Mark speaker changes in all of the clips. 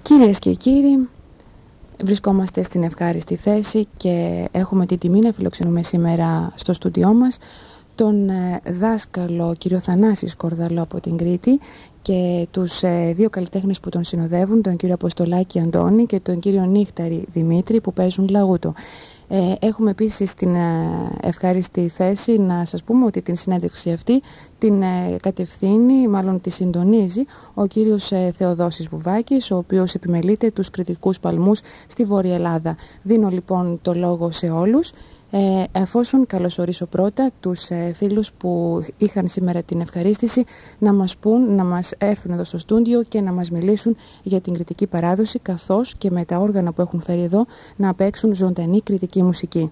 Speaker 1: Κυρίες και κύριοι, βρισκόμαστε στην ευχάριστη θέση και έχουμε την τιμή να φιλοξενούμε σήμερα στο στούντιό μας τον δάσκαλο κύριο Θανάση Σκορδαλό από την Κρήτη και τους δύο καλλιτέχνες που τον συνοδεύουν, τον κύριο Αποστολάκη Αντώνη και τον κύριο Νύχταρη Δημήτρη, που παίζουν λαγούτο. Έχουμε επίσης την ευχάριστη θέση να σας πούμε ότι την συνέντευξη αυτή την κατευθύνει, μάλλον τη συντονίζει, ο κύριος Θεοδόσης Βουβάκης, ο οποίος επιμελείται τους κριτικούς παλμούς στη Βόρεια Ελλάδα. Δίνω λοιπόν το λόγο σε όλους, εφόσον καλωσορίσω πρώτα τους φίλους που είχαν σήμερα την ευχαρίστηση να μας πούν, να μας έρθουν εδώ στο στούντιο και να μας μιλήσουν για την κριτική παράδοση, καθώς και με τα όργανα που έχουν φέρει εδώ να παίξουν ζωντανή κριτική μουσική.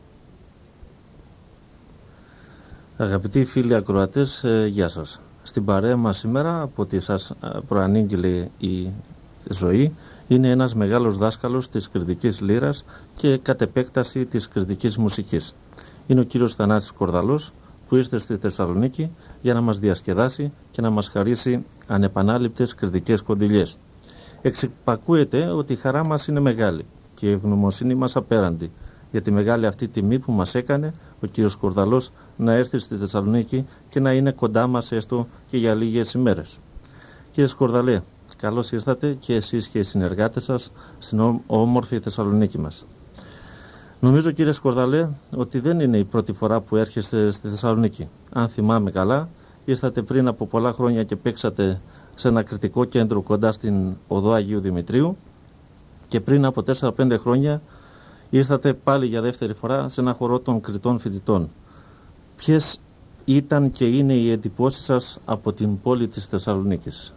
Speaker 2: Αγαπητοί φίλοι ακροατές, γεια σας. Στην παρέα μας σήμερα, από ό,τι σας προανήγγειλε η ζωή, είναι ένας μεγάλος δάσκαλος της κριτικής λύρας και κατ' επέκταση της κριτικής μουσικής. Είναι ο κύριος Θανάσης Σκορδαλός, που ήρθε στη Θεσσαλονίκη για να μας διασκεδάσει και να μας χαρίσει ανεπανάληπτες κριτικές κοντιλιές. Εξυπακούεται ότι η χαρά μας είναι μεγάλη και η ευγνωμοσύνη μας απέραντη για τη μεγάλη αυτή τιμή που μας έκανε ο κύριος Σκορδαλός να έρθει στη Θεσσαλονίκη και να είναι κοντά μας έστω και για λίγες ημέρες. Κύριε Σκορδαλέ, καλώς ήρθατε και εσείς και οι συνεργάτες σας στην όμορφη Θεσσαλονίκη μας. Νομίζω, κύριε Σκορδαλέ, ότι δεν είναι η πρώτη φορά που έρχεστε στη Θεσσαλονίκη. Αν θυμάμαι καλά, ήρθατε πριν από πολλά χρόνια και παίξατε σε ένα κριτικό κέντρο κοντά στην οδό Αγίου Δημητρίου και πριν από 4-5 χρόνια ήρθατε πάλι για δεύτερη φορά σε ένα χορό των κριτών φοιτητών. Ποιες ήταν και είναι οι εντυπώσεις σας από την πόλη της Θεσσαλονίκης?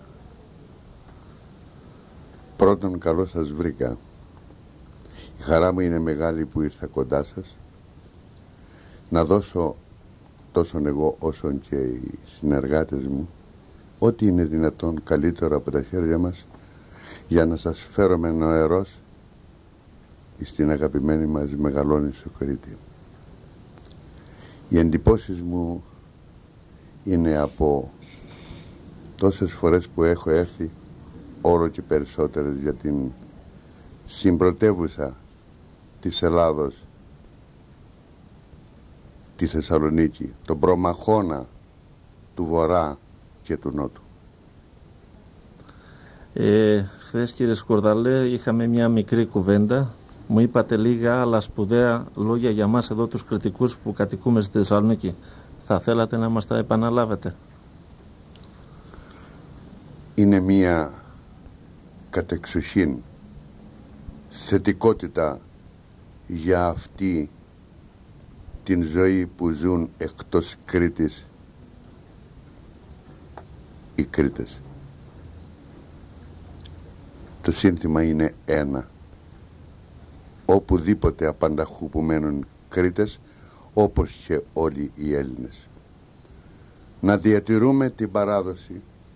Speaker 3: Πρώτον, καλώς σας βρήκα. Η χαρά μου είναι μεγάλη που ήρθα κοντά σας να δώσω τόσο εγώ όσο και οι συνεργάτες μου ό,τι είναι δυνατόν καλύτερο από τα χέρια μας για να σας φέρουμε νοερός στην αγαπημένη μας Μεγαλόνισσο Κρήτη. Οι εντυπώσεις μου είναι από τόσες φορές που έχω έρθει, όλο και περισσότερες, για την συμπρωτεύουσα της Ελλάδος, τη Θεσσαλονίκη, τον προμαχώνα του Βορρά και του Νότου.
Speaker 2: Χθες, κύριε Σκορδαλέ, είχαμε μια μικρή κουβέντα. Μου είπατε λίγα αλλά σπουδαία λόγια για μας εδώ τους κριτικούς που κατοικούμε στη Θεσσαλονίκη. Θα θέλατε να μας τα επαναλάβετε?
Speaker 3: Είναι μια κατεξοχήν θετικότητα για αυτή την ζωή που ζουν εκτός Κρήτης οι Κρήτες. Το σύνθημα είναι ένα: οπουδήποτε απανταχού που μένουν Κρήτες, όπως και όλοι οι Έλληνες. Να διατηρούμε την παράδοση,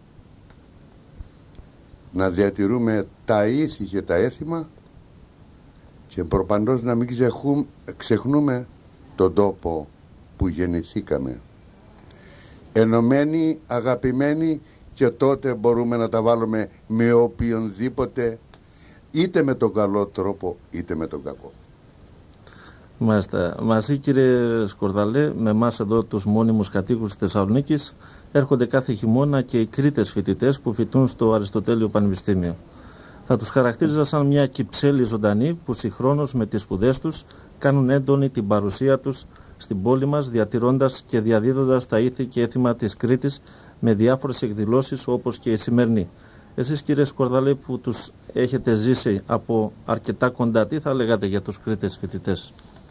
Speaker 3: να διατηρούμε τα ήθη και τα έθιμα και προπαντός να μην ξεχνούμε τον τόπο που γεννηθήκαμε. Ενωμένοι, αγαπημένοι, και τότε μπορούμε να τα βάλουμε με οποιονδήποτε, είτε με τον καλό τρόπο είτε με τον κακό.
Speaker 2: Μάλιστα. Μαζί, κύριε Σκορδαλέ, με εμάς εδώ τους μόνιμους κατοίκους της Θεσσαλονίκης έρχονται κάθε χειμώνα και οι Κρήτες φοιτητές που φοιτούν στο Αριστοτέλειο Πανεπιστήμιο. Θα τους χαρακτήριζα σαν μια κυψέλη ζωντανή που συγχρόνως με τις σπουδές τους κάνουν έντονη την παρουσία τους στην πόλη μας, διατηρώντας και διαδίδοντας τα ήθη και έθιμα της Κρήτης με διάφορες εκδηλώσεις όπως και η σημερινή. Εσείς, κύριε Σκορδαλέ, που τους έχετε ζήσει από αρκετά κοντά, τι θα λέγατε για τους Κρήτες φοιτητές?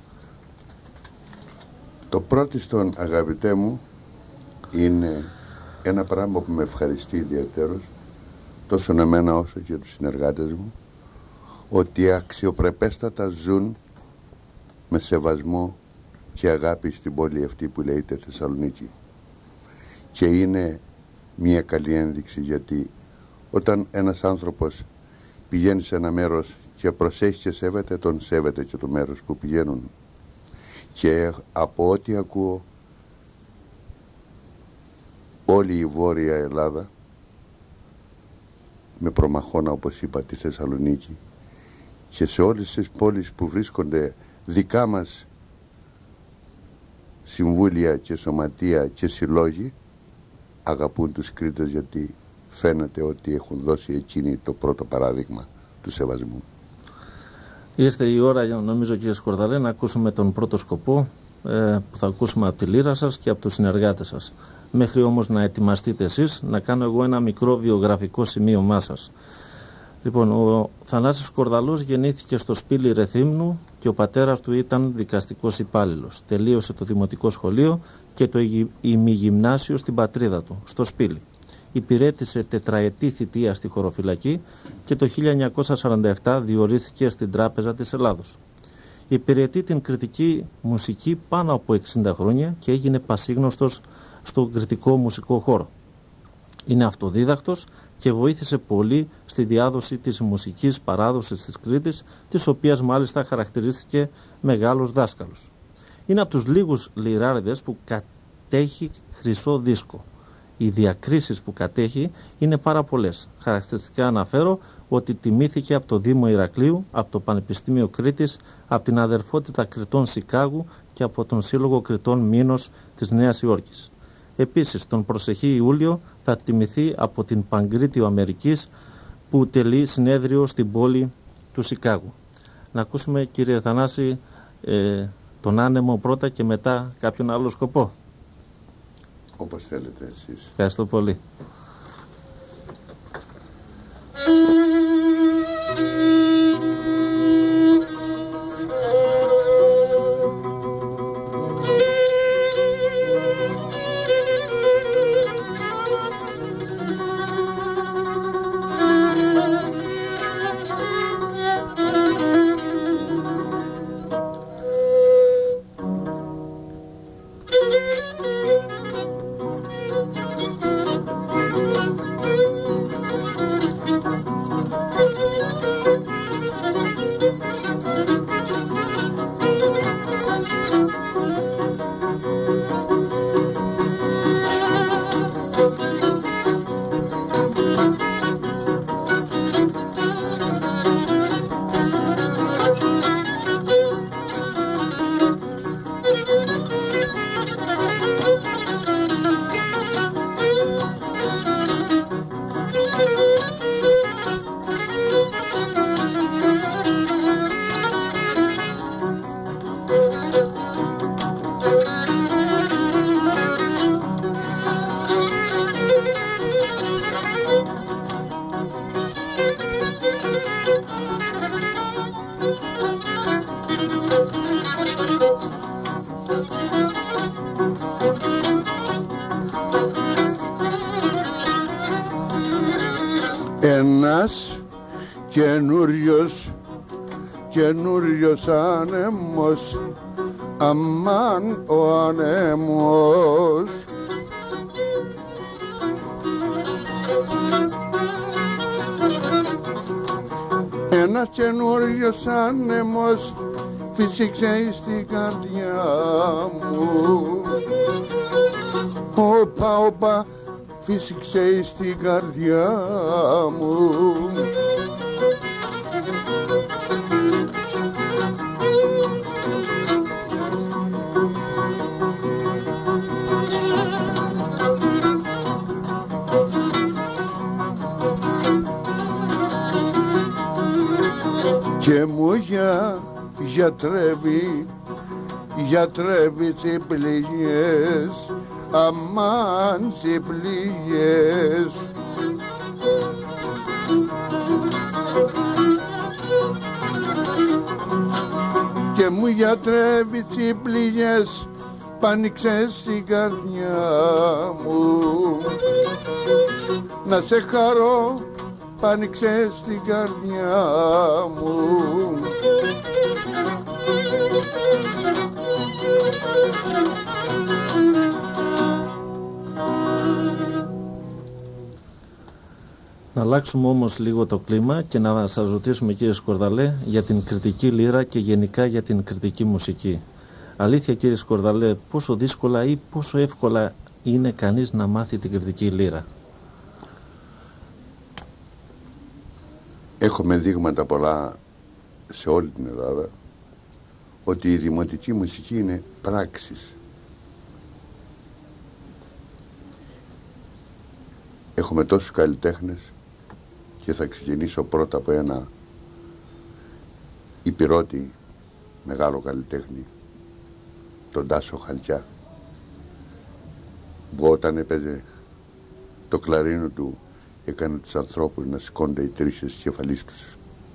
Speaker 3: Το πρώτιστον, αγαπητέ μου, είναι ένα πράγμα που με ευχαριστεί ιδιαίτερος, τόσο εμένα όσο και τους συνεργάτες μου, ότι αξιοπρεπέστατα ζουν με σεβασμό και αγάπη στην πόλη αυτή που λέγεται Θεσσαλονίκη. Και είναι μια καλή ένδειξη, γιατί όταν ένας άνθρωπος πηγαίνει σε ένα μέρος και προσέχει και σέβεται, τον σέβεται και το μέρος που πηγαίνουν. Και από ό,τι ακούω, όλη η Βόρεια Ελλάδα με προμαχώνα, όπως είπα, τη Θεσσαλονίκη, και σε όλες τις πόλεις που βρίσκονται δικά μας συμβούλια και σωματεία και συλλόγοι, αγαπούν τους Κρήτες, γιατί φαίνεται ότι έχουν δώσει εκείνοι το πρώτο παράδειγμα του σεβασμού.
Speaker 2: Ήρθε η ώρα, νομίζω, κύριε Σκορδαλέ, να ακούσουμε τον πρώτο σκοπό που θα ακούσουμε από τη λύρα σας και από τους συνεργάτες σας. Μέχρι όμως να ετοιμαστείτε εσείς, να κάνω εγώ ένα μικρό βιογραφικό σημείωμά σας. Λοιπόν, ο Θανάσης Σκορδαλός γεννήθηκε στο Σπήλι Ρεθύμνου και ο πατέρας του ήταν δικαστικός υπάλληλος. Τελείωσε το δημοτικό σχολείο και το ημιγυμνάσιο στην πατρίδα του, στο Σπήλι. Υπηρέτησε τετραετή θητεία στη χωροφυλακή και το 1947 διορίστηκε στην Τράπεζα της Ελλάδος. Υπηρετεί την κριτική μουσική πάνω από 60 χρόνια και έγινε πασίγνωστος στον κριτικό μουσικό χώρο. Είναι αυτοδίδακτος και βοήθησε πολύ στη διάδοση της μουσικής παράδοσης της Κρήτης, της οποίας μάλιστα χαρακτηρίστηκε μεγάλος δάσκαλος. Είναι από τους λίγους λυράριδες που κατέχει χρυσό δίσκο. Οι διακρίσεις που κατέχει είναι πάρα πολλές. Χαρακτηριστικά αναφέρω ότι τιμήθηκε από το Δήμο Ηρακλείου, από το Πανεπιστήμιο Κρήτης, από την Αδερφότητα Κρητών Σικάγου και από τον Σύλλογο Κρητών Μήνος της Νέας Υόρκης. Επίσης, τον προσεχή Ιούλιο θα τιμηθεί από την Παγκρίτιο Αμερικής, που τελεί συνέδριο στην πόλη του Σικάγου. Να ακούσουμε, κύριε Θανάση, τον άνεμο πρώτα και μετά κάποιον άλλο σκοπό.
Speaker 3: Όπως θέλετε εσείς.
Speaker 2: Ευχαριστώ πολύ.
Speaker 3: Ένας καινούριος άνεμος, αμάν ο άνεμος. Ένας καινούριος άνεμος φύσηξε στην καρδιά μου. Όπα, όπα, φύσηξε στην καρδιά μου. Και μου γιατρεύει τις πληγές, αμάν τις πληγές. Και μου γιατρεύει τις πληγές, πάνηξε στην καρδιά μου. Να σε χαρώ, πάνηξε στην καρδιά μου.
Speaker 2: Να αλλάξουμε όμως λίγο το κλίμα και να σας ρωτήσουμε, κύριε Σκορδαλέ, για την κριτική λύρα και γενικά για την κριτική μουσική. Αλήθεια, κύριε Σκορδαλέ, πόσο δύσκολα ή πόσο εύκολα είναι κανείς να μάθει την κριτική λύρα?
Speaker 3: Έχουμε δείγματα πολλά σε όλη την Ελλάδα ότι η δημοτική μουσική είναι πράξης. Έχουμε τόσους καλλιτέχνες και θα ξεκινήσω πρώτα από ένα υπηρώτη μεγάλο καλλιτέχνη, τον Τάσο Χαλτσιά, που όταν έπαιζε το κλαρίνο του έκανε τους ανθρώπους να σηκώνται οι τρίσσες της κεφαλής τους.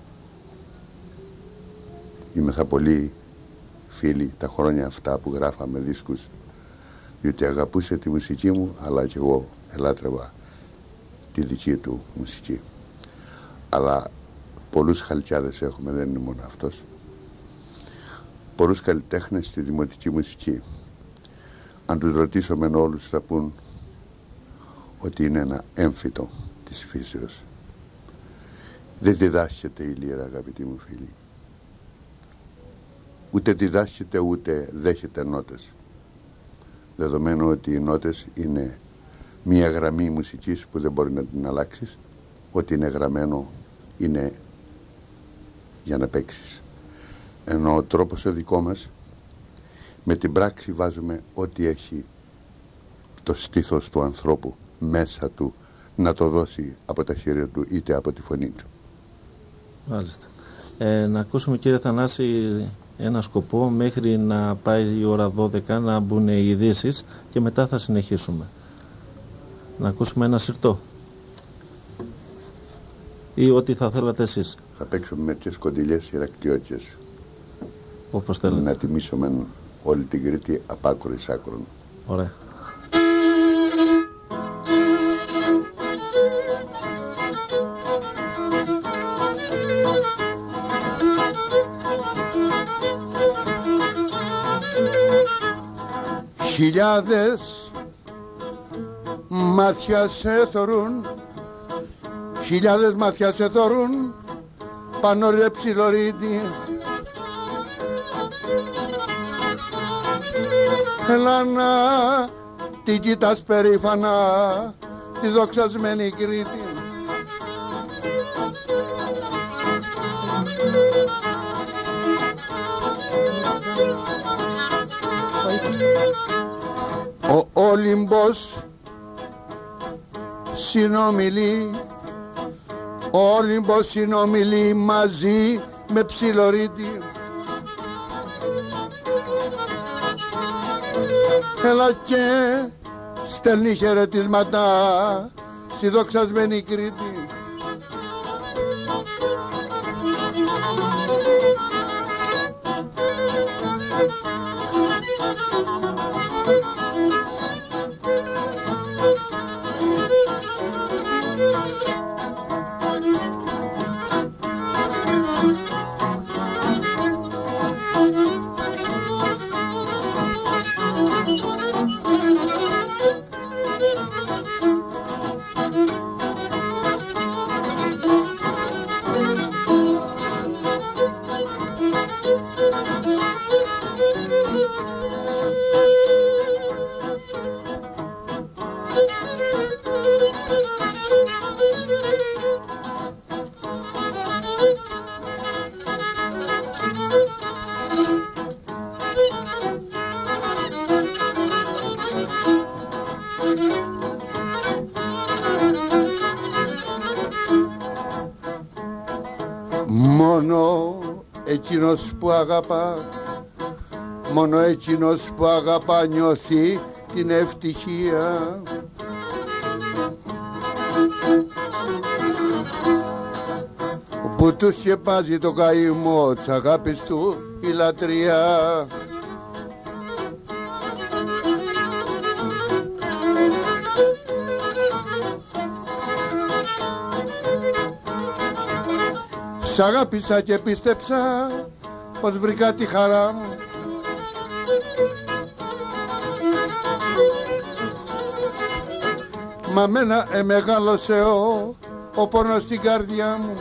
Speaker 3: Είμεθα πολύ φίλοι τα χρόνια αυτά που γράφαμε δίσκους, διότι αγαπούσε τη μουσική μου, αλλά και εγώ ελάτρευα τη δική του μουσική. Αλλά πολλούς Χαλτσιάδες έχουμε, δεν είναι μόνο αυτός. Πολλούς καλλιτέχνες στη δημοτική μουσική. Αν τους ρωτήσουμε όλους θα πούν ότι είναι ένα έμφυτο της φύσεως. Δεν διδάσκεται η λύρα, αγαπητοί μου φίλοι. Ούτε διδάσκεται ούτε δέχεται νότες. Δεδομένου ότι οι νότες είναι μία γραμμή μουσικής που δεν μπορεί να την αλλάξεις. Ό,τι είναι γραμμένο είναι για να παίξεις. Ενώ ο τρόπος ο δικό μας, με την πράξη βάζουμε ό,τι έχει το στήθος του ανθρώπου μέσα του να το δώσει από τα χέρια του είτε από τη φωνή του.
Speaker 2: Μάλιστα. Να ακούσουμε, κύριε Θανάση, ένα σκοπό μέχρι να πάει η ώρα 12 να μπουν οι ειδήσεις και μετά θα συνεχίσουμε. Να ακούσουμε ένα συρτό ή ό,τι θα θέλατε εσείς.
Speaker 3: Θα παίξουμε μερικές κοντιλιές Ηρακλειώτιες.
Speaker 2: Όπως θέλετε.
Speaker 3: Να τιμήσουμε όλη την Κρήτη απ' άκρο εις άκρον.
Speaker 2: Ωραία.
Speaker 3: Χιλιάδες μάτια σε θωρούν, χιλιάδες μάτια σε θωρούν, πάνω ρε ψιλορίτη. Έλα να την κοιτάς περήφανα, τη δοξασμένη Κρήτη. Ο Όλυμπος συνομιλεί, ο Όλυμπος συνομιλεί μαζί με ψιλορίτη. Έλα και στέλνει χαιρετίσματα στη δοξασμένη Κρήτη. Μόνο εκείνος που αγαπά, μόνο εκείνος που αγαπά νιώθει την ευτυχία. Που του σκεπάζει το καημό της αγάπης του η λατρεία. Σ' αγάπησα και πίστεψα πως βρήκα τη χαρά μου. Μα μένα εμεγάλωσε ο πόνος στην καρδιά μου.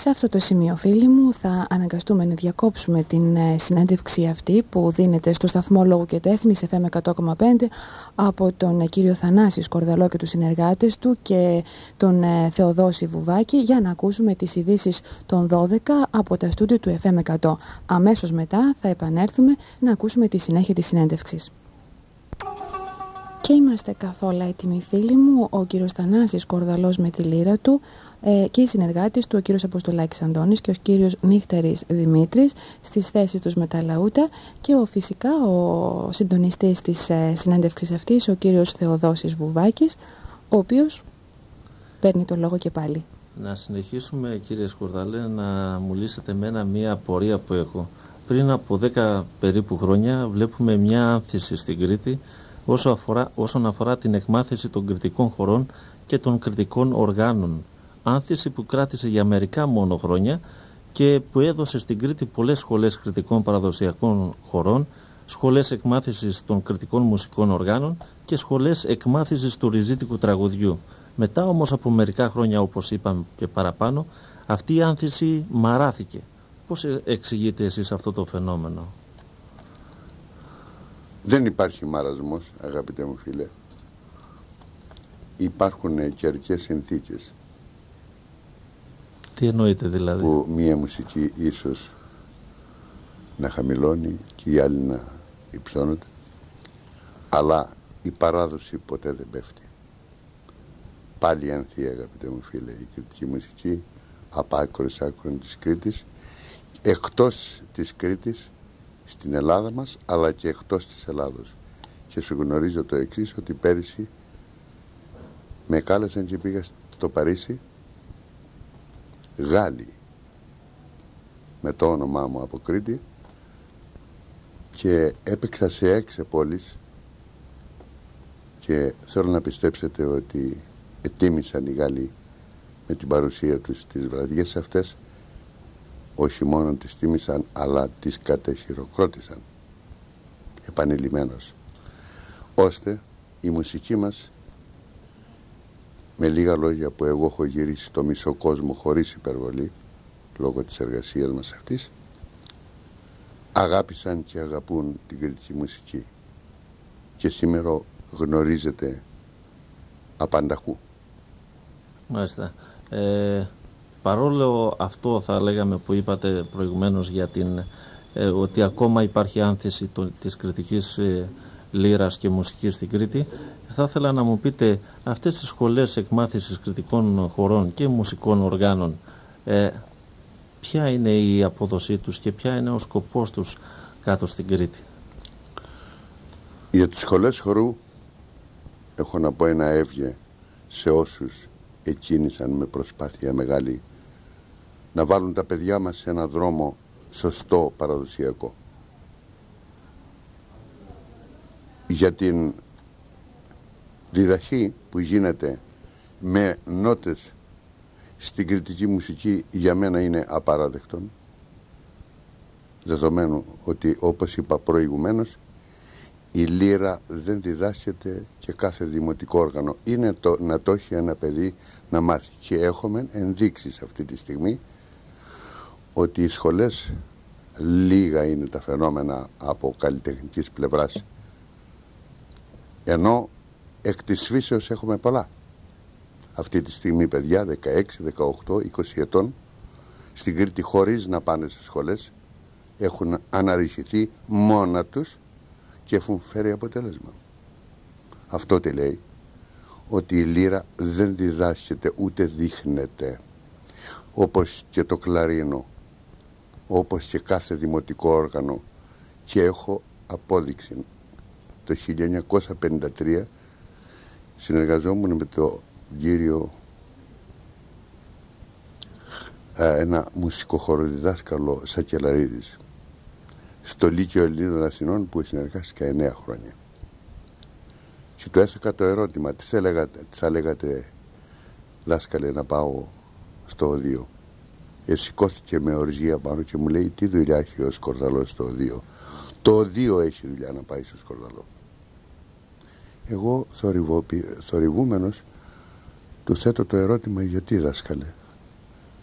Speaker 1: Σε αυτό το σημείο, φίλοι μου, θα αναγκαστούμε να διακόψουμε την συνέντευξη αυτή που δίνεται στο σταθμό Λόγου και Τέχνης FM 100,5 από τον κύριο Θανάση Σκορδαλό και τους συνεργάτες του και τον Θεοδόση Βουβάκη, για να ακούσουμε τις ειδήσεις των 12 από τα στούντιο του FM 100. Αμέσως μετά θα επανέλθουμε να ακούσουμε τη συνέχεια της συνέντευξης. Και είμαστε καθόλου έτοιμοι, φίλοι μου, ο κύριος Θανάσης Σκορδαλός με τη λύρα του και οι συνεργάτες του, ο κύριος Αποστολάκης Αντώνης και ο κύριος Νύχτερης Δημήτρης, στις θέσεις τους με τα λαούτα, και φυσικά ο συντονιστής της συνέντευξης αυτής, ο κύριος Θεοδόσης Βουβάκης, ο οποίος παίρνει το λόγο και πάλι.
Speaker 2: Να συνεχίσουμε, κύριε Σκορδαλέ, να μου λύσετε εμένα μία απορία που έχω. Πριν από 10 περίπου χρόνια βλέπουμε μια άνθηση στην Κρήτη όσον αφορά την εκμάθηση των κριτικών χωρών και των κριτικών οργάνων. Άνθηση που κράτησε για μερικά μόνο χρόνια και που έδωσε στην Κρήτη πολλές σχολές κριτικών παραδοσιακών χωρών, σχολές εκμάθησης των κριτικών μουσικών οργάνων και σχολές εκμάθησης του ριζίτικου τραγουδιού. Μετά όμως από μερικά χρόνια, όπως είπαμε και παραπάνω, αυτή η άνθηση μαράθηκε. Πώς εξηγείτε εσείς αυτό το φαινόμενο?
Speaker 3: Δεν υπάρχει μαρασμός, αγαπητέ μου φίλε. Υπάρχουν καιρικές συνθήκες.
Speaker 2: Τι εννοείτε δηλαδή?
Speaker 3: Που μία μουσική ίσως να χαμηλώνει και η άλλη να υψώνεται, αλλά η παράδοση ποτέ δεν πέφτει. Πάλι ανθεί, αγαπητέ μου φίλε, η κριτική μουσική από άκρες άκρων της Κρήτης, εκτός της Κρήτης, στην Ελλάδα μας, αλλά και εκτός της Ελλάδος. Και σου γνωρίζω το εξής, ότι πέρυσι με κάλεσαν και πήγα στο Παρίσι Γάλλοι με το όνομά μου από Κρήτη και έπαιξα σε 6 πόλεις και θέλω να πιστέψετε ότι ετίμησαν οι Γάλλοι με την παρουσία τους τις βραδιές αυτές. Όχι μόνο τις τίμησαν, αλλά τις κατεχειροκρότησαν επανειλημμένως, ώστε η μουσική μας, με λίγα λόγια που εγώ έχω γυρίσει στο μισό κόσμο χωρίς υπερβολή λόγω της εργασίας μας αυτής, αγάπησαν και αγαπούν την κριτική μουσική και σήμερα γνωρίζετε απανταχού.
Speaker 2: Μάλιστα. Παρόλο αυτό, θα λέγαμε, που είπατε προηγουμένως για ότι ακόμα υπάρχει άνθηση της κριτικής λύρας και μουσικής στην Κρήτη, θα ήθελα να μου πείτε, αυτές τις σχολές εκμάθησης κριτικών χωρών και μουσικών οργάνων, ποια είναι η απόδοσή τους και ποια είναι ο σκοπός τους κάτω στην Κρήτη?
Speaker 3: Για τις σχολές χορού έχω να πω ένα εύγε σε όσους εκκίνησαν με προσπάθεια μεγάλη να βάλουν τα παιδιά μας σε ένα δρόμο σωστό παραδοσιακό. Για την διδαχή που γίνεται με νότες στην κριτική μουσική, για μένα είναι απαράδεκτον, δεδομένου ότι, όπως είπα προηγουμένως, η λύρα δεν διδάσκεται και κάθε δημοτικό όργανο. Είναι να το έχει ένα παιδί να μάθει. Και έχουμε ενδείξεις αυτή τη στιγμή ότι οι σχολές, λίγα είναι τα φαινόμενα από καλλιτεχνικής πλευράς, ενώ εκ της φύσεως έχουμε πολλά. Αυτή τη στιγμή παιδιά 16, 18, 20 ετών στην Κρήτη, χωρίς να πάνε σε σχολές, έχουν αναρριχηθεί μόνα τους και έχουν φέρει αποτέλεσμα. Αυτό τι λέει? Ότι η λύρα δεν διδάσκεται ούτε δείχνεται, όπως και το κλαρίνο, όπως και κάθε δημοτικό όργανο. Και έχω απόδειξη. Το 1953 συνεργαζόμουν με τον κύριο ένα μουσικοχοροδιδάσκαλο Σακελαρίδης στο Λύκειο Ελλήνων Αθηνών, που συνεργάστηκα 9 χρόνια, και του έθεκα το ερώτημα, τι θα λέγατε δάσκαλε να πάω στο οδείο? Σηκώθηκε με οργία πάνω και μου λέει, τι δουλειά έχει ο Σκορδαλός στο οδείο? Το οδείο έχει δουλειά να πάει στο Σκορδαλό. Εγώ θορυβούμενος του θέτω το ερώτημα, γιατί δάσκαλε?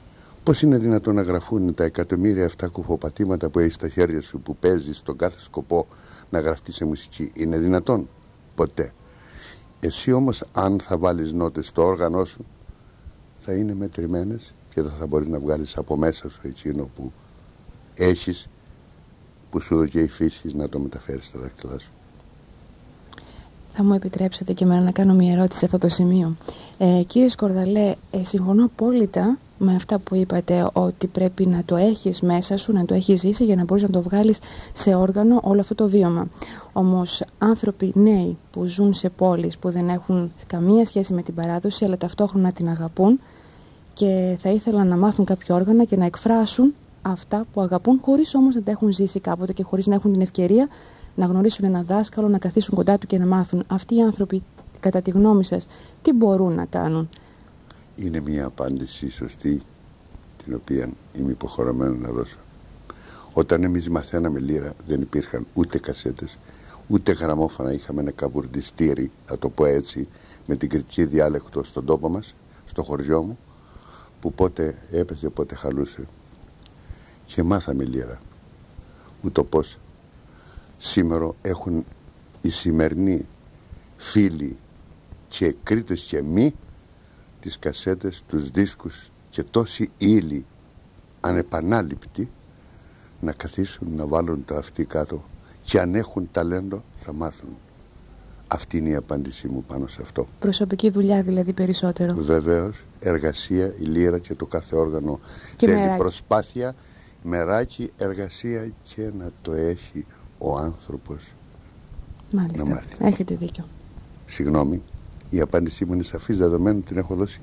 Speaker 3: Πώς είναι δυνατόν να γραφούν τα εκατομμύρια αυτά κουφοπατήματα που έχεις στα χέρια σου, που παίζεις στον κάθε σκοπό, να γραφτεί σε μουσική? Είναι δυνατόν? Ποτέ. Εσύ όμως, αν θα βάλεις νότες στο όργανο σου, θα είναι μετρημένες και δεν θα μπορείς να βγάλεις από μέσα σου εκείνο που έχεις, που σου δώσει η φύση, να το μεταφέρεις στα δάχτυλά σου.
Speaker 1: Θα μου επιτρέψετε και εμένα να κάνω μια ερώτηση σε αυτό το σημείο. Κύριε Σκορδαλέ, συμφωνώ απόλυτα με αυτά που είπατε, ότι πρέπει να το έχεις μέσα σου, να το έχεις ζήσει για να μπορείς να το βγάλεις σε όργανο όλο αυτό το βίωμα. Όμως άνθρωποι νέοι που ζουν σε πόλεις που δεν έχουν καμία σχέση με την παράδοση, αλλά ταυτόχρονα την αγαπούν και θα ήθελαν να μάθουν κάποιο όργανα και να εκφράσουν αυτά που αγαπούν, χωρίς όμως να τα έχουν ζήσει κάποτε και χωρίς να έχουν την ευκαιρία να γνωρίσουν έναν δάσκαλο, να καθίσουν κοντά του και να μάθουν. Αυτοί οι άνθρωποι, κατά τη γνώμη σας, τι μπορούν να κάνουν?
Speaker 3: Είναι μια απάντηση σωστή, την οποία είμαι υποχρεωμένο να δώσω. Όταν εμείς μαθαίναμε λύρα, δεν υπήρχαν ούτε κασέτες, ούτε γραμμόφωνα. Είχαμε ένα καβουρντιστήρι, θα το πω έτσι, με την κριτική διάλεκτο στον τόπο μας, στο χωριό μου, που πότε έπαιζε, πότε χαλούσε. Και μάθαμε λύρα. Ούτω πώς σήμερα έχουν οι σημερινοί φίλοι και κρίτες και μη τις κασέτες, τους δίσκους και τόση ύλη ανεπανάληπτη να καθίσουν να βάλουν τα αυτοί κάτω, και αν έχουν ταλέντο θα μάθουν. Αυτή είναι η απάντησή μου πάνω σε αυτό. Προσωπική δουλειά δηλαδή περισσότερο? Βεβαίως, εργασία, η λύρα και το κάθε όργανο και θέλει μεράκι. Προσπάθεια, μεράκι, εργασία και να το έχει ο άνθρωπος. Μάλιστα, να μάθει. Έχετε δίκιο. Συγγνώμη, η απάντησή μου είναι σαφής, δεδομένου την έχω δώσει.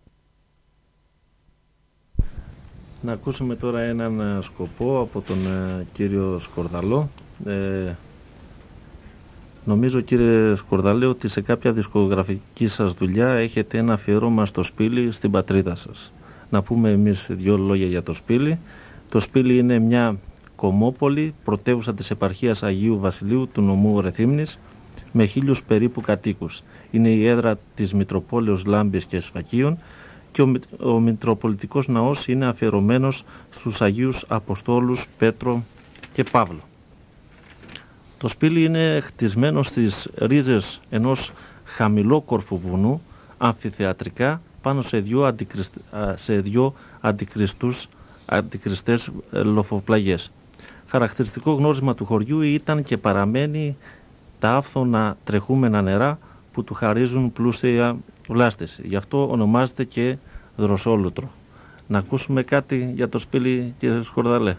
Speaker 2: Να ακούσουμε τώρα έναν σκοπό από τον κύριο Σκορδαλό. Νομίζω, κύριε Σκορδαλέ, ότι σε κάποια δισκογραφική σας δουλειά έχετε ένα αφιέρωμα στο Σπήλι, στην πατρίδα σας. Να πούμε εμείς δύο λόγια για το Σπήλι. Το Σπήλι είναι μια κομμόπολη, πρωτεύουσα της επαρχίας Αγίου Βασιλείου του νομού Ρεθύμνης, με 1000 περίπου κατοίκους. Είναι η έδρα της Μητροπόλεως Λάμπης και Σφακίων και ο Μητροπολιτικός Ναός είναι αφιερωμένος στους Αγίους Αποστόλους Πέτρο και Παύλο. Το Σπήλι είναι χτισμένο στις ρίζες ενός χαμηλόκορφου βουνού, αμφιθεατρικά, πάνω σε δύο αντικριστές λοφοπλαγιές. Χαρακτηριστικό γνώρισμα του χωριού ήταν και παραμένει τα άφθονα τρεχούμενα νερά που του χαρίζουν πλούσια βλάστηση. Γι' αυτό ονομάζεται και δροσόλουτρο. Να ακούσουμε κάτι για το Σπήλι, κύριε Σκορδαλέ.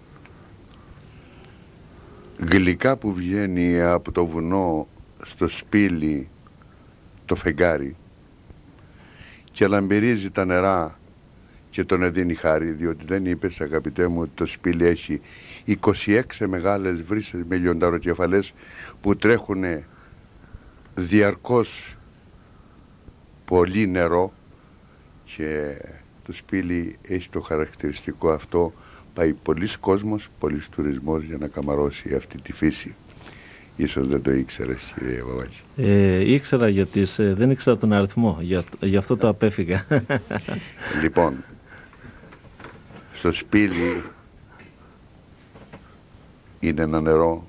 Speaker 3: Γλυκά που βγαίνει από το βουνό στο Σπήλι το φεγγάρι και λαμπυρίζει τα νερά και τον δίνει χάρη, διότι δεν είπες, αγαπητέ μου, ότι το Σπήλι έχει 26 μεγάλες βρύσες με λιονταροκεφαλές που τρέχουν διαρκώς πολύ νερό, και το Σπήλι έχει το χαρακτηριστικό αυτό. Πάει πολλής κόσμος, πολλής τουρισμός για να καμαρώσει αυτή τη φύση. Ίσως δεν το ήξερες, κύριε Βαβάκη.
Speaker 2: Ήξερα, γιατί δεν ήξερα τον αριθμό, γι' αυτό το απέφυγα.
Speaker 3: Λοιπόν, στο Σπήλι είναι ένα νερό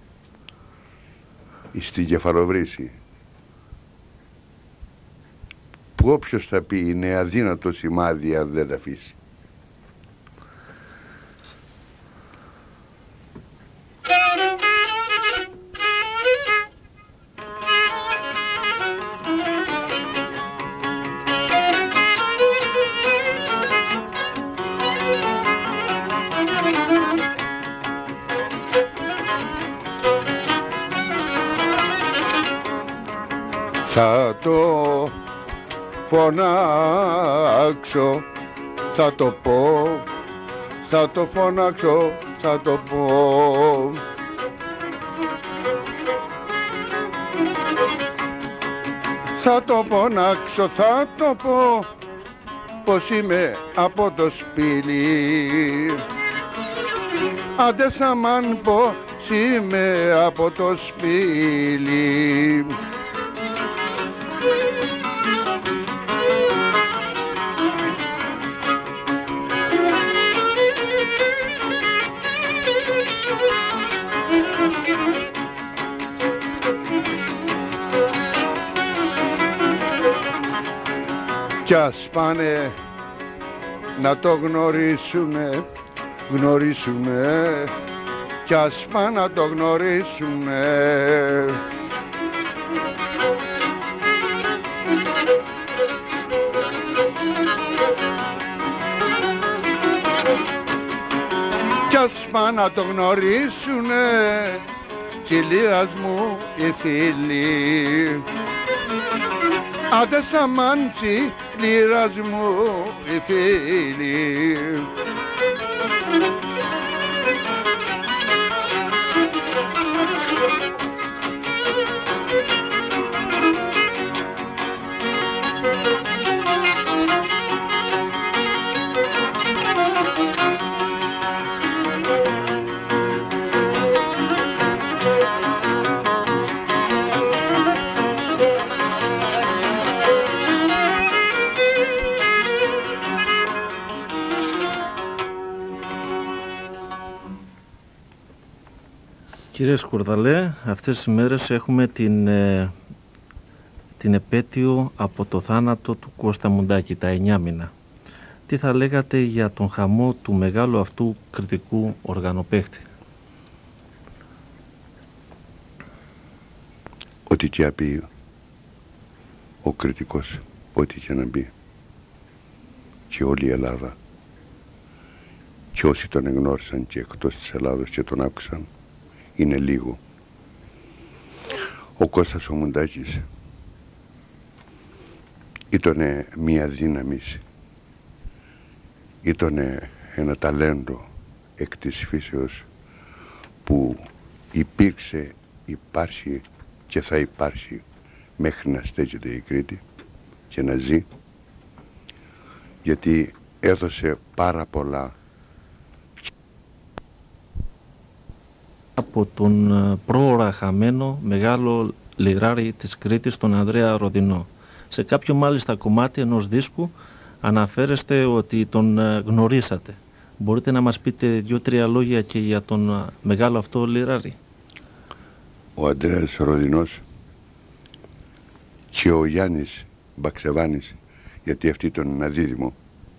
Speaker 3: στην κεφαλοβρύση που όποιος θα πει είναι αδύνατο σημάδι αν δεν τα αφήσει. Θα το φωνάξω, θα το πω, θα το φωνάξω, θα το πω. Θα το φωνάξω, θα το πω, πως είμαι από το Σπήλι. Άντε σαμάν πως είμαι από το Σπήλι. κι ας πάνε να το γνωρίσουνε, γνωρίσουνε, κι ας πάνε να το γνωρίσουνε. Κι ας πάνε να το γνωρίσουνε κι οι λύρας μου οι φίλοι. Άντε σαμάντσι λύρας μου οι φίλοι.
Speaker 2: Κύριε Σκουρδαλέ, αυτές τις μέρες έχουμε την επέτειο από το θάνατο του Κώστα Μουντάκη, τα 9 μήνα. Τι θα λέγατε για τον χαμό του μεγάλου αυτού κριτικού οργανοπαίχτη?
Speaker 3: Ό,τι και να πει ο κριτικός, ό,τι και να πει, και όλη η Ελλάδα και όσοι τον εγνώρισαν και εκτός της Ελλάδος και τον άκουσαν, είναι λίγο. Ο Κώστας ο Μουντάκης ήτανε μία δύναμη, ήτανε ένα ταλέντο εκ της φύσεως που υπήρξε, υπάρχει και θα υπάρχει μέχρι να στέκεται η Κρήτη και να ζει, γιατί έδωσε πάρα πολλά
Speaker 2: από τον πρόωρα χαμένο μεγάλο λιράρι της Κρήτης, τον Ανδρέα Ροδινό. Σε κάποιο μάλιστα κομμάτι ενός δίσκου αναφέρεστε ότι τον γνωρίσατε. Μπορείτε να μας πείτε 2-3 λόγια και για τον μεγάλο αυτό λιράρι?
Speaker 3: Ο Ανδρέας Ροδινός και ο Γιάννης Μπαξεβάνης, γιατί αυτοί ήταν ένα δίδυμο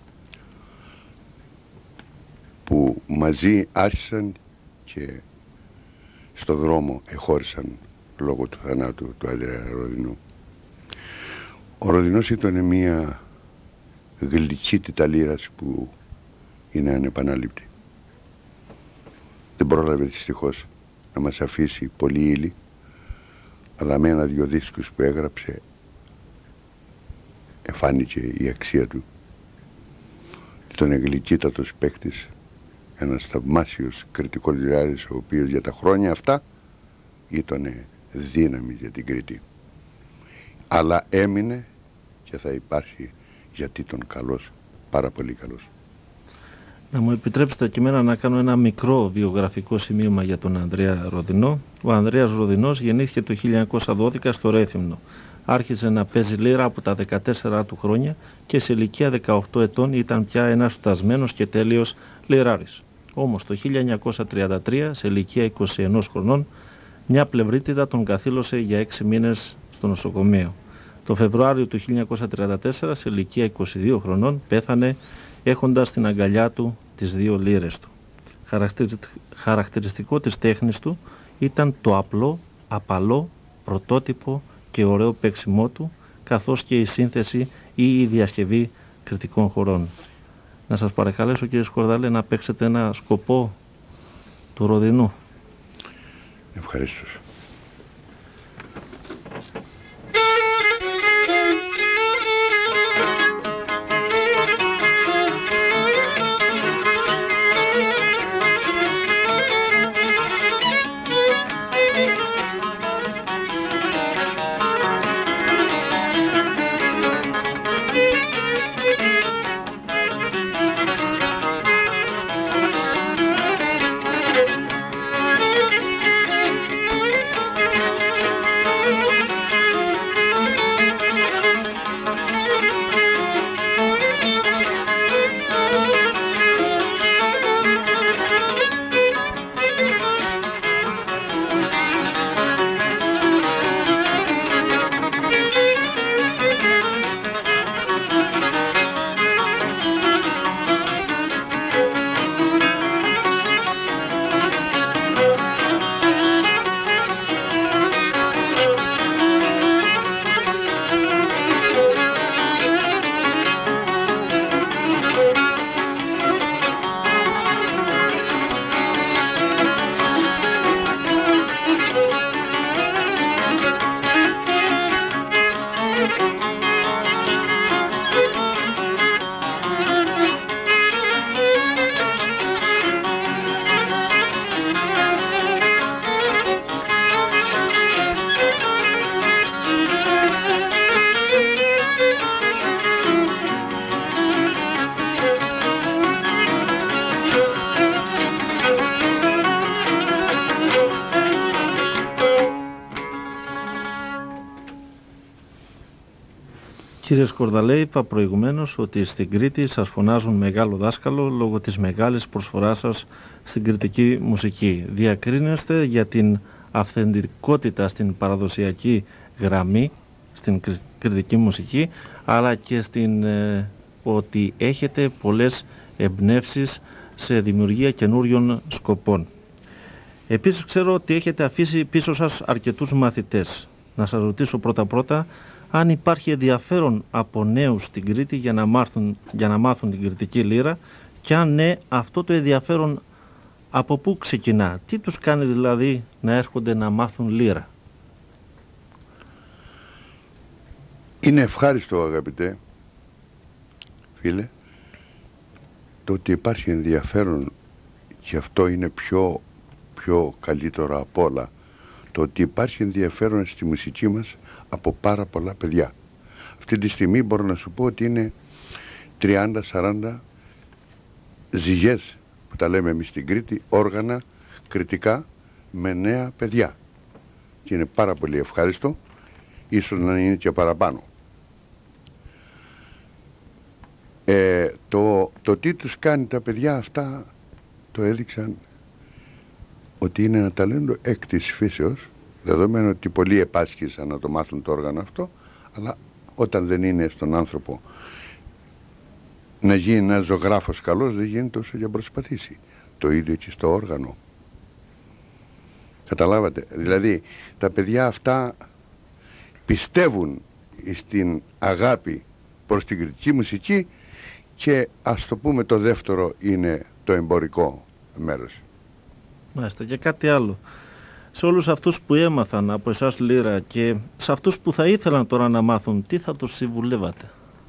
Speaker 3: που μαζί άρχισαν και στο δρόμο εχώρισαν λόγω του θανάτου του Ανδρέα Ροδινού. Ο Ροδινός ήταν μια γλυκύτητα λύρας που είναι ανεπανάληπτη. Δεν πρόλαβε δυστυχώς να μας αφήσει πολύ ύλη, αλλά με 1-2 δίσκους που έγραψε εφάνηκε η αξία του. Ήταν γλυκύτατος παίκτης, ένας θαυμάσιος κριτικός λιράρης, ο οποίος για τα χρόνια αυτά ήταν δύναμη για την Κρήτη, αλλά έμεινε και θα υπάρχει γιατί ήταν καλός, πάρα πολύ καλός.
Speaker 2: Να μου επιτρέψετε και εμένα να κάνω ένα μικρό βιογραφικό σημείωμα για τον Ανδρέα Ροδινό. Ο Ανδρέας Ροδινός γεννήθηκε το 1912 στο Ρέθυμνο. Άρχισε να παίζει λύρα από τα 14 του χρόνια και σε ηλικία 18 ετών ήταν πια ένας φτασμένος και τέλειος λιράρης. Όμως το 1933, σε ηλικία 21 χρονών, μια πλευρίτιδα τον καθήλωσε για 6 μήνες στο νοσοκομείο. Το Φεβρουάριο του 1934, σε ηλικία 22 χρονών, πέθανε έχοντας στην αγκαλιά του τις 2 λίρες του. Χαρακτηριστικό της τέχνης του ήταν το απλό, απαλό, πρωτότυπο και ωραίο παίξιμό του, καθώς και η σύνθεση ή η διασκευή κριτικών χορών. Να σας παρακαλέσω, κύριε Σκορδαλέ, να παίξετε ένα σκοπό του Ροδινού.
Speaker 3: Ευχαριστώ.
Speaker 2: Κύριε Σκορδαλέ, είπα προηγουμένως ότι στην Κρήτη σας φωνάζουν μεγάλο δάσκαλο λόγω της μεγάλης προσφοράς σας στην κριτική μουσική. Διακρίνεστε για την αυθεντικότητα στην παραδοσιακή γραμμή, στην κριτική μουσική, αλλά και στην ότι έχετε πολλές εμπνεύσεις σε δημιουργία καινούριων σκοπών. Επίσης ξέρω ότι έχετε αφήσει πίσω σας αρκετούς μαθητές. Να σας ρωτήσω πρώτα αν υπάρχει ενδιαφέρον από νέους στην Κρήτη για να μάθουν την κριτική λύρα, και αν ναι, αυτό το ενδιαφέρον από πού ξεκινά, τι τους κάνει δηλαδή να έρχονται να μάθουν λύρα?
Speaker 3: Είναι ευχάριστο, αγαπητέ φίλε, το ότι υπάρχει ενδιαφέρον, και αυτό είναι πιο καλύτερο απ' όλα, το ότι υπάρχει ενδιαφέρον στη μουσική μας από πάρα πολλά παιδιά. Αυτή τη στιγμή μπορώ να σου πω ότι είναι 30-40 ζυγές, που τα λέμε εμείς στην Κρήτη, όργανα κριτικά με νέα παιδιά, και είναι πάρα πολύ ευχάριστο, ίσως να είναι και παραπάνω. Το τι τους κάνει τα παιδιά αυτά το έδειξαν ότι είναι ένα ταλέντο εκ της φύσεως, δεδομένου ότι πολλοί επάσχησαν να το μάθουν το όργανο αυτό, αλλά όταν δεν είναι στον άνθρωπο να γίνει ένας ζωγράφος καλός, δεν γίνεται όσο για προσπαθήσει. Το ίδιο και στο όργανο. Καταλάβατε? Δηλαδή τα παιδιά αυτά πιστεύουν στην αγάπη προς την κριτική μουσική, και ας το πούμε το δεύτερο είναι το εμπορικό μέρος.
Speaker 2: Μάλιστα. Και κάτι άλλο. Σε όλους αυτούς που έμαθαν από εσάς λύρα και σε αυτούς που θα ήθελαν τώρα να μάθουν, τι θα τους συμβουλεύατε?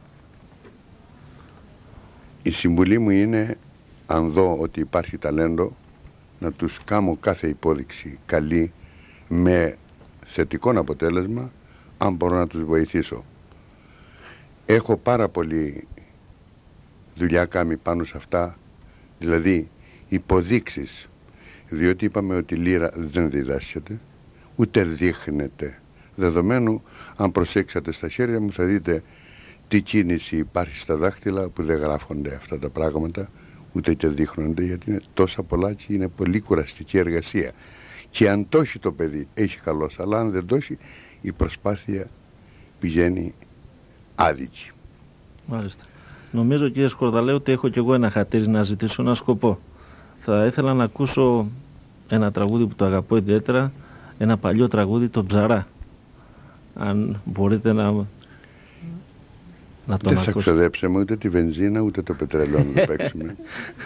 Speaker 3: Η συμβουλή μου είναι, αν δω ότι υπάρχει ταλέντο, να τους κάνω κάθε υπόδειξη καλή, με θετικό αποτέλεσμα, αν μπορώ να τους βοηθήσω. Έχω πάρα πολύ δουλειά κάνει πάνω σε αυτά, δηλαδή υποδείξεις, διότι είπαμε ότι η λύρα δεν διδάσκεται, ούτε δείχνεται. Δεδομένου, αν προσέξατε στα χέρια μου, θα δείτε τι κίνηση υπάρχει στα δάχτυλα, που δεν γράφονται αυτά τα πράγματα, ούτε και δείχνονται, γιατί είναι τόσα πολλά και είναι πολύ κουραστική εργασία. Και αν το έχει το παιδί, έχει καλός, αλλά αν δεν το έχει, η προσπάθεια πηγαίνει άδικη.
Speaker 2: Μάλιστα. Νομίζω, κύριε Σκορδαλέ, ότι έχω κι εγώ ένα χατήρι να ζητήσω ένα σκοπό. Θα ήθελα να ακούσω ένα τραγούδι που το αγαπώ ιδιαίτερα, ένα παλιό τραγούδι, το Ψαρά. Αν μπορείτε να το
Speaker 3: δεν θα ξοδέψουμε ούτε τη βενζίνα ούτε το πετρελό να το παίξουμε.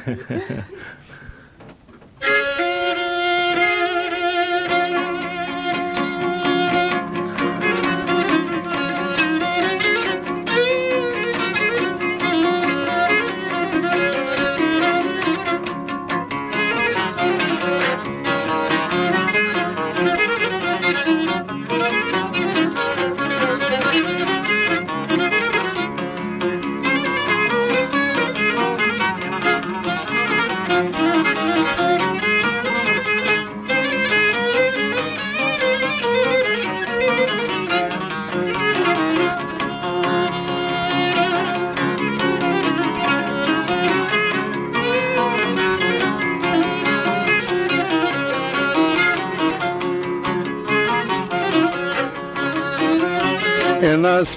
Speaker 4: Ένας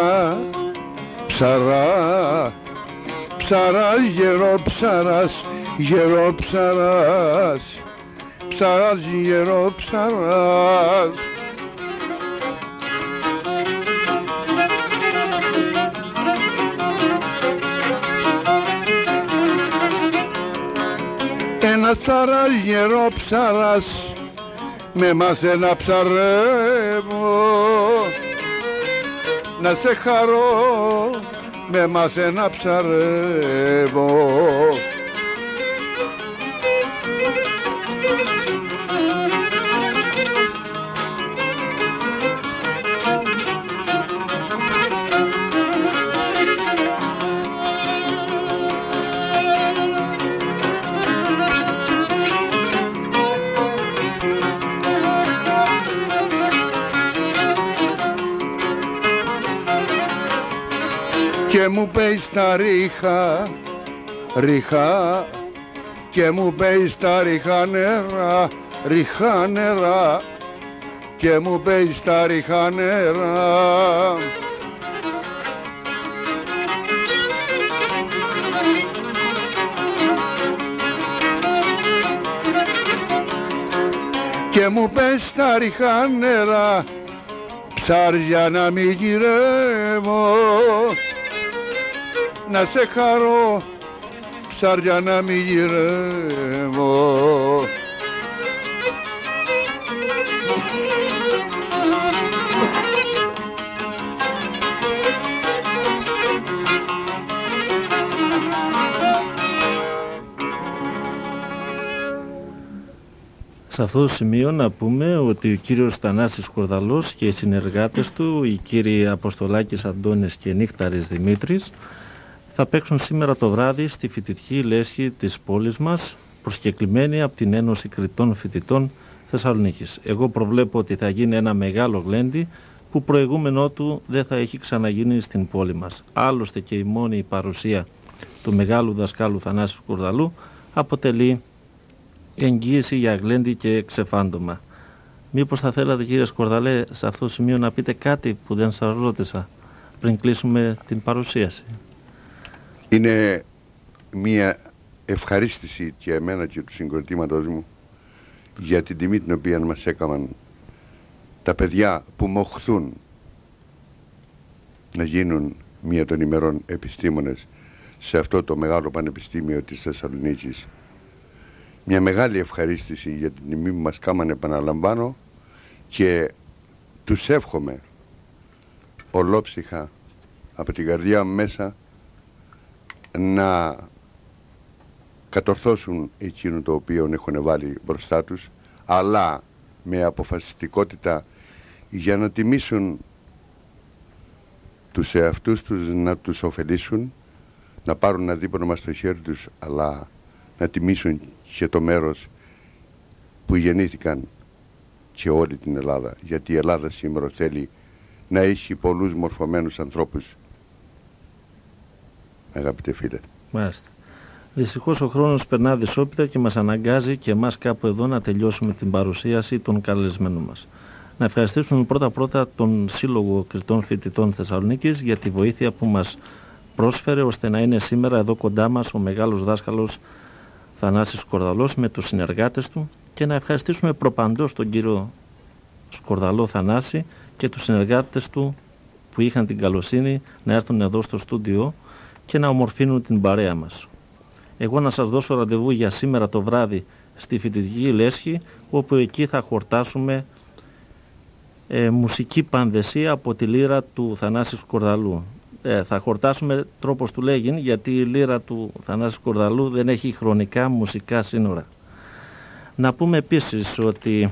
Speaker 4: ψαράς, γερόψαρας, γερόψαρας. Ένας ψαράς, γερόψαρας, με μάθε να ψαρεύω. Να σε χαρώ, με μάθε να ψαρεύω. και μου πέει στα ρίχα, ριχά, και μου πέει στα ριχά νερά, και μου πέει στα ριχά νερά. Και μου πες στα ριχά νερά, ψάρια να μη γυρεύω, να σε χαρώ, ψάρια να μη γυρεύω.
Speaker 2: Σε αυτό το σημείο να πούμε ότι ο κύριος Θανάσης Κορδαλός και οι συνεργάτες του, οι κύριοι Αποστολάκης Αντώνης και Νύχταρης Δημήτρης, θα παίξουν σήμερα το βράδυ στη φοιτητική λέσχη της πόλης μας, προσκεκλημένοι από την Ένωση Κριτών Φοιτητών Θεσσαλονίκης. Εγώ προβλέπω ότι θα γίνει ένα μεγάλο γλέντι που προηγούμενό του δεν θα έχει ξαναγίνει στην πόλη μας. Άλλωστε και η μόνη παρουσία του μεγάλου δασκάλου Θανάση Κορδαλού αποτελεί εγγύηση για γλέντι και ξεφάντωμα. Μήπως θα θέλατε, κύριε Σκορδαλέ, σε αυτό το σημείο να πείτε κάτι που δεν σας ρώτησα πριν κλείσουμε την παρουσίαση?
Speaker 3: Είναι μια ευχαρίστηση και εμένα και του συγκροτήματος μου για την τιμή την οποία μας έκαναν τα παιδιά που μοχθούν να γίνουν μία των ημερών επιστήμονες σε αυτό το μεγάλο πανεπιστήμιο της Θεσσαλονίκης. Μια μεγάλη ευχαρίστηση για την τιμή που μας κάμανε, επαναλαμβάνω, και τους εύχομαι ολόψυχα από την καρδιά μου μέσα να κατορθώσουν εκείνο το οποίο έχουν βάλει μπροστά τους, αλλά με αποφασιστικότητα για να τιμήσουν τους εαυτούς τους, να τους ωφελήσουν, να πάρουν ένα δίπλωμα στο χέρι τους, αλλά να τιμήσουν και το μέρος που γεννήθηκαν και όλη την Ελλάδα, γιατί η Ελλάδα σήμερα θέλει να έχει πολλούς μορφωμένους ανθρώπους, αγαπητέ φίλε.
Speaker 2: Μάλιστα. Δυστυχώς ο χρόνος περνά δυσόπιτα και μας αναγκάζει και εμάς κάπου εδώ να τελειώσουμε την παρουσίαση των καλεσμένων μας. Να ευχαριστήσουμε πρώτα τον Σύλλογο Κριτών Φοιτητών Θεσσαλονίκης για τη βοήθεια που μας πρόσφερε ώστε να είναι σήμερα εδώ κοντά μας ο μεγάλος δάσκαλος Θανάσης Κορδαλός με τους συνεργάτες του, και να ευχαριστήσουμε προπαντός τον κύριο Σκορδαλό Θανάση και τους συνεργάτες του που είχαν την καλοσύνη να έρθουν εδώ στο στούντιο και να ομορφύνουν την παρέα μας. Εγώ να σας δώσω ραντεβού για σήμερα το βράδυ στη φοιτητική λέσχη, όπου εκεί θα χορτάσουμε μουσική πανδεσία από τη λύρα του Θανάση Κορδαλού. Θα χορτάσουμε τρόπος του λέγειν, γιατί η λύρα του Θανάση Κορδαλού δεν έχει χρονικά μουσικά σύνορα. Να πούμε επίσης ότι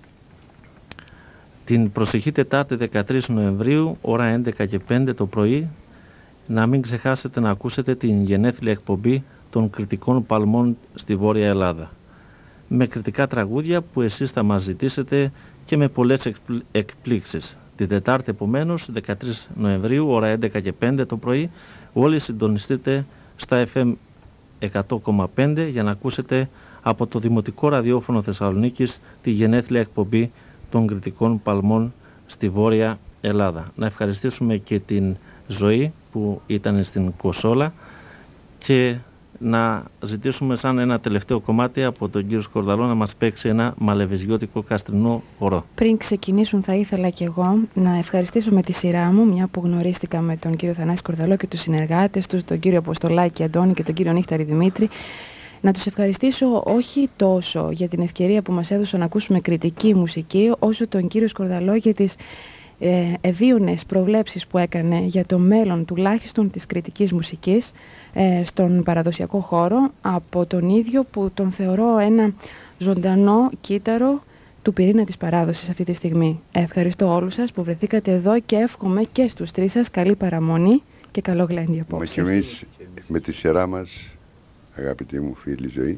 Speaker 2: την προσεχή Τετάρτη 13 Νοεμβρίου, ώρα 11 και 5 το πρωί, να μην ξεχάσετε να ακούσετε την γενέθλια εκπομπή των κριτικών παλμών στη Βόρεια Ελλάδα, με κριτικά τραγούδια που εσείς θα μας ζητήσετε και με πολλές εκπλήξεις. Την Τετάρτη επομένως 13 Νοεμβρίου, ώρα 11 και 5 το πρωί, όλοι συντονιστείτε στα FM 100,5 για να ακούσετε από το Δημοτικό Ραδιόφωνο Θεσσαλονίκης τη γενέθλια εκπομπή των κριτικών παλμών στη Βόρεια Ελλάδα. Να ευχαριστήσουμε και την Ζωή που ήταν στην Κοσόλα και να ζητήσουμε σαν ένα τελευταίο κομμάτι από τον κύριο Σκορδαλό να μας παίξει ένα μαλεβιζιώτικο καστρινό χορό. Πριν
Speaker 1: ξεκινήσουν θα ήθελα και εγώ να ευχαριστήσω με τη σειρά μου, μια που γνωρίστηκα με τον κύριο Θανάση Σκορδαλό και τους συνεργάτες τους, τον κύριο Αποστολάκη Αντώνη και τον κύριο Νύχταρη Δημήτρη, να τους ευχαριστήσω όχι τόσο για την ευκαιρία που μας έδωσαν να ακούσουμε κριτική μουσική, όσο τον κύριο Σκορδαλό για τις ευίωνες προβλέψεις που έκανε για το μέλλον τουλάχιστον της κριτικής μουσικής στον παραδοσιακό χώρο, από τον ίδιο που τον θεωρώ ένα ζωντανό κύτταρο του πυρήνα της παράδοσης αυτή τη στιγμή. Ευχαριστώ όλους σας που βρεθήκατε εδώ και εύχομαι και στους τρεις σας καλή παραμονή και καλό γλέντι απόψε.
Speaker 3: Και εμείς με τη σειρά μας, αγαπητή μου φίλη Ζωή,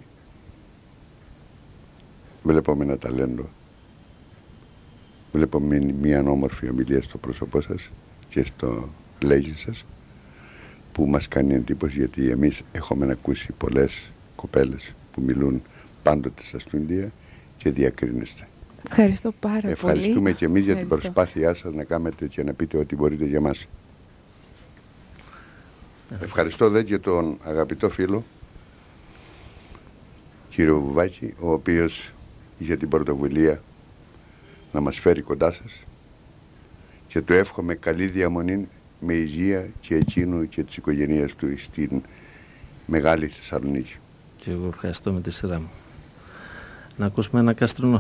Speaker 3: βλέπουμε ένα ταλέντο, βλέπουμε μια όμορφη ομιλία στο πρόσωπό σας και στο λέγει σας. που μας κάνει εντύπωση, γιατί εμείς έχουμε ακούσει πολλές κοπέλες που μιλούν πάντοτε στα στούντια και διακρίνεστε.
Speaker 1: Ευχαριστώ πάρα πολύ.
Speaker 3: Ευχαριστούμε και εμείς για την προσπάθειά σας να κάνετε και να πείτε ό,τι μπορείτε για μας. Ευχαριστώ δε και τον αγαπητό φίλο κύριο Βουβάκη, ο οποίος είχε την πρωτοβουλία να μας φέρει κοντά σας, και του εύχομαι καλή διαμονή με υγεία και εκείνου και της οικογένειας του στην Μεγάλη Θεσσαλονίκη.
Speaker 2: Και εγώ ευχαριστώ με τη σειρά μου. Να ακούσουμε ένα καστρινό.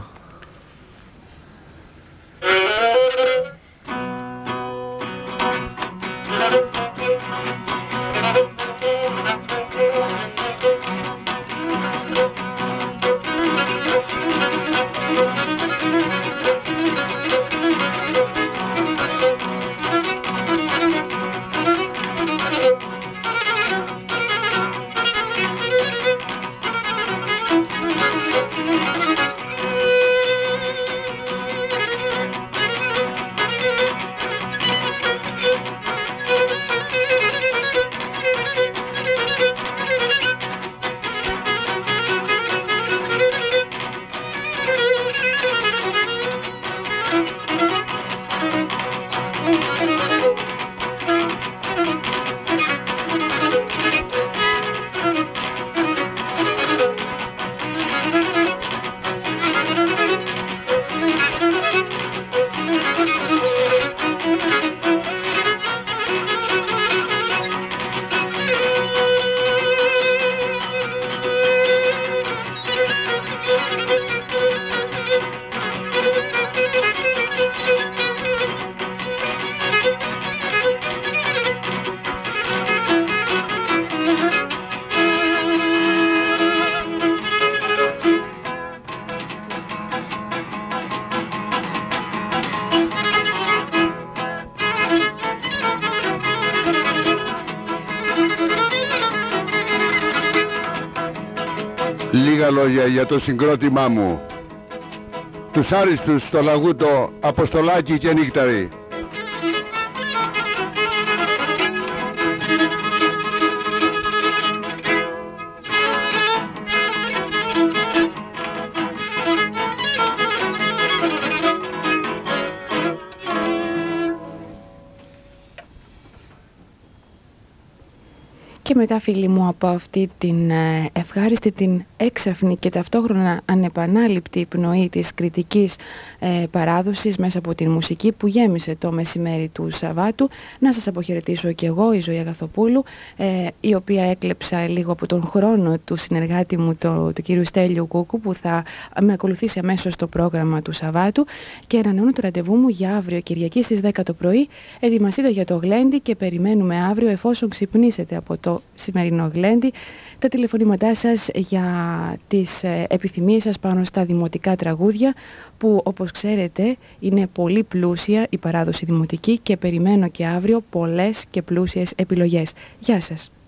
Speaker 4: Λίγα λόγια για το συγκρότημά μου, τους άριστους στο Λαγούτο, Αποστολάκη και Νύκταρη.
Speaker 1: Και μετά, φίλοι μου, από αυτή την ευχάριστη, την έξαφνη και ταυτόχρονα ανεπανάληπτη πνοή της κριτικής παράδοσης μέσα από την μουσική που γέμισε το μεσημέρι του Σαββάτου, να σας αποχαιρετήσω και εγώ, η Ζωή Αγαθοπούλου, η οποία έκλεψα λίγο από τον χρόνο του συνεργάτη μου, του κύριου Στέλιου Κούκου, που θα με ακολουθήσει αμέσως στο πρόγραμμα του Σαββάτου, και ανανεώνω το ραντεβού μου για αύριο Κυριακή στις 10 το πρωί. Ετοιμαστείτε για το γλέντι και περιμένουμε αύριο, εφόσον ξυπνήσετε από το σημερινό γλέντι, τα τηλεφωνήματά σας για τις επιθυμίες σας πάνω στα δημοτικά τραγούδια, που όπως ξέρετε είναι πολύ πλούσια η παράδοση δημοτική, και περιμένω και αύριο πολλές και πλούσιες επιλογές. Γεια σας.